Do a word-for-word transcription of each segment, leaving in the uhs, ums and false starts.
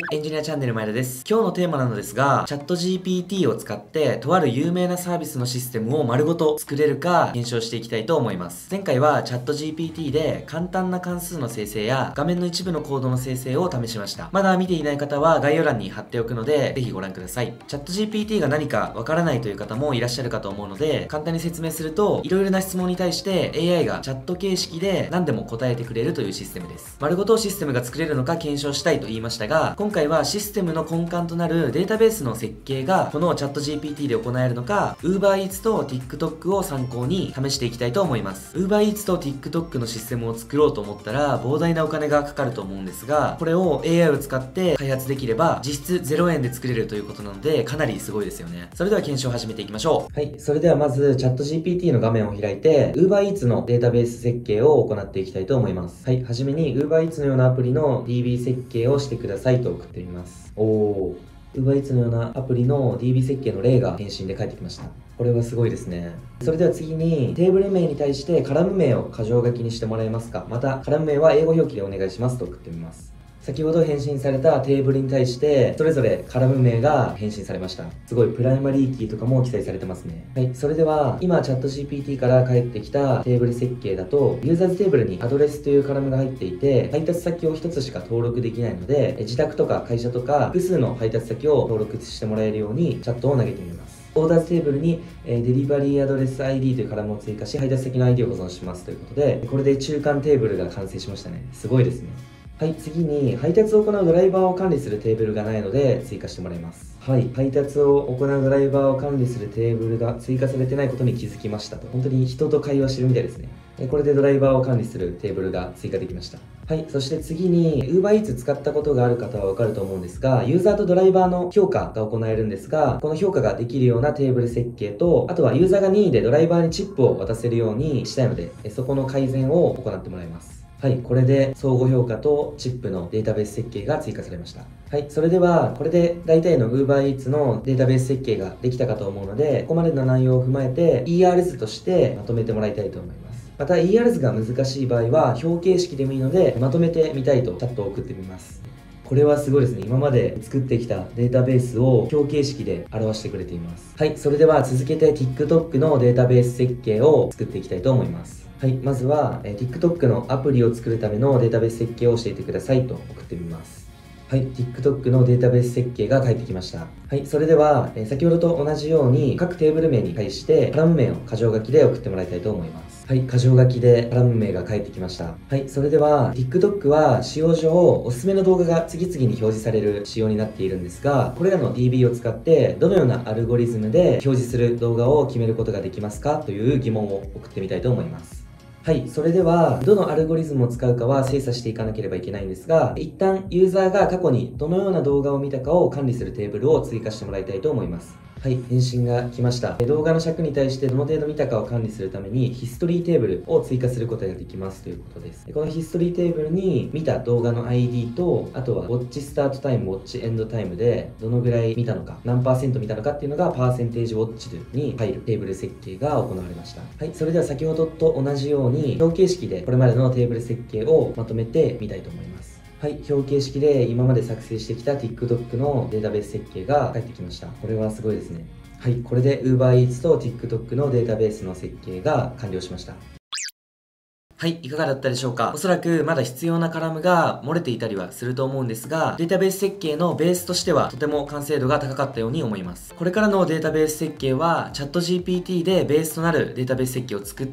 エンジニアチャンネル前田です。今日のテーマなのですが、チャット ジーピーティー を使って、とある有名なサービスのシステムを丸ごと作れるか検証していきたいと思います。前回はチャット ジーピーティー で簡単な関数の生成や画面の一部のコードの生成を試しました。まだ見ていない方は概要欄に貼っておくので、ぜひご覧ください。チャット ジーピーティー が何かわからないという方もいらっしゃるかと思うので、簡単に説明すると、いろいろな質問に対して エーアイ がチャット形式で何でも答えてくれるというシステムです。丸ごとシステムが作れるのか検証したいと言いましたが、今回はシステムの根幹となるデータベースの設計がこのチャット ジーピーティー で行えるのか、UberEats と TikTok を参考に試していきたいと思います。UberEats と TikTok のシステムを作ろうと思ったら膨大なお金がかかると思うんですが、これを エーアイ を使って開発できれば実質ゼロえんで作れるということなので、かなりすごいですよね。それでは検証を始めていきましょう。はい、それではまずチャット ジーピーティー の画面を開いて UberEats のデータベース設計を行っていきたいと思います。はい、はじめに UberEats のようなアプリの ディービー 設計をしてくださいと送ってみます。おー、UberEats のようなアプリの ディービー 設計の例が返信で返ってきました。これはすごいですね。それでは次にテーブル名に対してカラム名を箇条書きにしてもらえますか、またカラム名は英語表記でお願いしますと送ってみます。先ほど返信されたテーブルに対してそれぞれカラム名が返信されました。すごいプライマリーキーとかも記載されてますね。はい、それでは今チャット ジーピーティー から返ってきたテーブル設計だと、ユーザーズテーブルにアドレスというカラムが入っていて、配達先をひとつしか登録できないので、自宅とか会社とか複数の配達先を登録してもらえるようにチャットを投げてみます。オーダーズテーブルに、えー、デリバリーアドレス アイディー というカラムを追加し、配達先の アイディー を保存しますということで、これで中間テーブルが完成しましたね。すごいですね。はい、次に配達を行うドライバーを管理するテーブルがないので追加してもらいます。はい、配達を行うドライバーを管理するテーブルが追加されてないことに気づきましたと。本当に人と会話してるみたいですね。これでドライバーを管理するテーブルが追加できました。はい、そして次に UberEats 使ったことがある方はわかると思うんですが、ユーザーとドライバーの評価が行えるんですが、この評価ができるようなテーブル設計と、あとはユーザーが任意でドライバーにチップを渡せるようにしたいので、そこの改善を行ってもらいます。はい、これで相互評価とチップのデータベース設計が追加されました。はい、それではこれで大体の UberEats のデータベース設計ができたかと思うので、ここまでの内容を踏まえて イーアール 図としてまとめてもらいたいと思います。また イーアール 図が難しい場合は表形式でもいいのでまとめてみたいとチャットを送ってみます。これはすごいですね。今まで作ってきたデータベースを表形式で表してくれています。はい、それでは続けて TikTok のデータベース設計を作っていきたいと思います。はい、まずは、えー、TikTok のアプリを作るためのデータベース設計を教えてくださいと送ってみます。はい、TikTok のデータベース設計が返ってきました。はい、それでは、えー、先ほどと同じように各テーブル名に対してカラム名を箇条書きで送ってもらいたいと思います。はい、箇条書きでカラム名が返ってきました。はい、それでは TikTok は使用上おすすめの動画が次々に表示される仕様になっているんですが、これらの ディービー を使ってどのようなアルゴリズムで表示する動画を決めることができますかという疑問を送ってみたいと思います。はい、それではどのアルゴリズムを使うかは精査していかなければいけないんですが、一旦ユーザーが過去にどのような動画を見たかを管理するテーブルを追加してもらいたいと思います。はい、返信が来ました。動画の尺に対してどの程度見たかを管理するためにヒストリーテーブルを追加することができますということです。このヒストリーテーブルに見た動画の アイディー と、あとはウォッチスタートタイム、ウォッチエンドタイムでどのぐらい見たのか、何パーセント見たのかっていうのがパーセンテージウォッチに入るテーブル設計が行われました。はい、それでは先ほどと同じように表形式でこれまでのテーブル設計をまとめてみたいと思います。はい、表形式で今まで作成してきた TikTok のデータベース設計が返ってきました。これはすごいですね。はい、これで UberEats と TikTok のデータベースの設計が完了しました。はい、いかがだったでしょうか。おそらくまだ必要なカラムが漏れていたりはすると思うんですが、データベース設計のベースとしてはとても完成度が高かったように思います。これからのデータベース設計はチャット ジーピーティー でベースとなるデータベース設計を作って、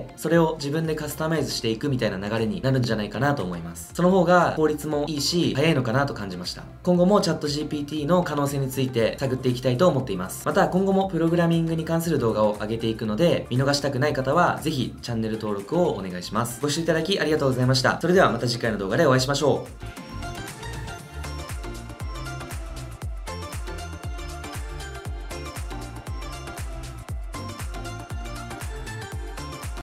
それを自分でカスタマイズしていくみたいな流れになるんじゃないかなと思います。その方が効率もいいし、早いのかなと感じました。今後もチャット ジーピーティー の可能性について探っていきたいと思っています。また今後もプログラミングに関する動画を上げていくので、見逃したくない方はぜひチャンネル登録をお願いします。ご視聴いただきありがとうございました。それではまた次回の動画でお会いしましょう。